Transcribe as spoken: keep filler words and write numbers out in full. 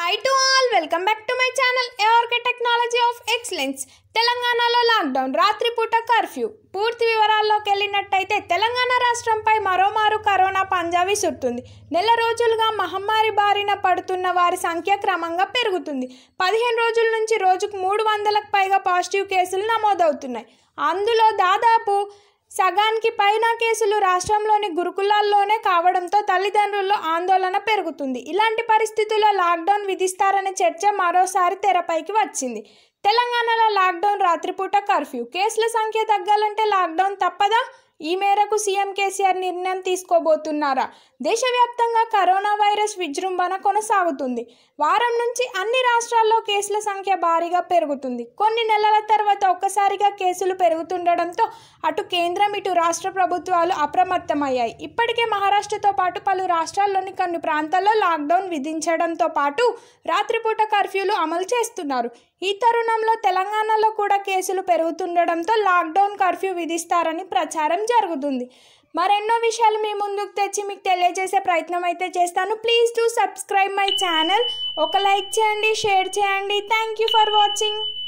Hi to all, welcome back to my channel A R K Technology of Excellence. తెలంగాణలో lockdown, రాత్రిపూట curfew. పూర్తి వివరాల్లోకి వెళ్ళినట్టయితే తెలంగాణ రాష్ట్రంపై మరోమారు కరోనా పంజా విసురుతుంది. నెల రోజులుగా మహమ్మారి బారిన పడుతున్న వారి సంఖ్య క్రమంగా పెరుగుతుంది. పదిహేను రోజుల నుంచి రోజుకు మూడు వందలకు పైగా పాజిటివ్ కేసులు నమోదవుతున్నాయి. అందులో దాదాపు సగానికి పైన కేసులు రాష్ట్రంలోని గురుకులాల్లోనే కావడంతో తల్లిదండ్రుల్లో ఆందోళన పెరుగుతుంది. ఇలాంటి పరిస్థితుల్లో లాక్డౌన్ విధిస్తారనే చర్చ మరోసారి తెరపైకి వచ్చింది. తెలంగాణలో లాక్డౌన్, రాత్రిపూట కర్ఫ్యూ. కేసుల సంఖ్య తగ్గాలంటే లాక్డౌన్ తప్పదా? ఈ మేరకు సీఎం కేసీఆర్ నిర్ణయం తీసుకోబోతున్నారా? దేశవ్యాప్తంగా కరోనా వైరస్ విజృంభణ కొనసాగుతుంది. వారం నుంచి అన్ని రాష్ట్రాల్లో కేసుల సంఖ్య భారీగా పెరుగుతుంది. కొన్ని నెలల తర్వాత ఒక్కసారిగా కేసులు పెరుగుతుండడంతో అటు కేంద్రం ఇటు రాష్ట్ర ప్రభుత్వాలు అప్రమత్తమయ్యాయి. ఇప్పటికే మహారాష్ట్రతో పాటు పలు రాష్ట్రాల్లోని కొన్ని ప్రాంతాల్లో లాక్డౌన్ విధించడంతో పాటు రాత్రిపూట కర్ఫ్యూలు అమలు చేస్తున్నారు. ఈ తరుణంలో తెలంగాణలో కూడా కేసులు పెరుగుతుండడంతో లాక్డౌన్, కర్ఫ్యూ విధిస్తారని ప్రచారం జరుగుతుంది. మరెన్నో విషయాలు మీ ముందుకు తెచ్చి మీకు తెలియజేసే ప్రయత్నం అయితే చేస్తాను. Please do subscribe my channel. ఒక లైక్ చేయండి, షేర్ చేయండి. Thank you for watching.